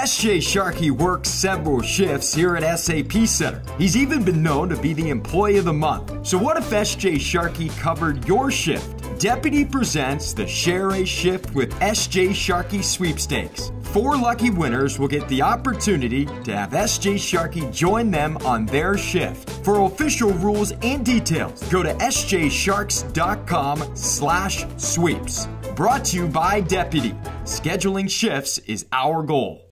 SJ Sharkey works several shifts here at SAP Center. He's even been known to be the Employee of the Month. So what if SJ Sharkey covered your shift? Deputy presents the Share a Shift with SJ Sharkey sweepstakes. 4 lucky winners will get the opportunity to have SJ Sharkey join them on their shift. For official rules and details, go to sjsharks.com/sweeps. Brought to you by Deputy. Scheduling shifts is our goal.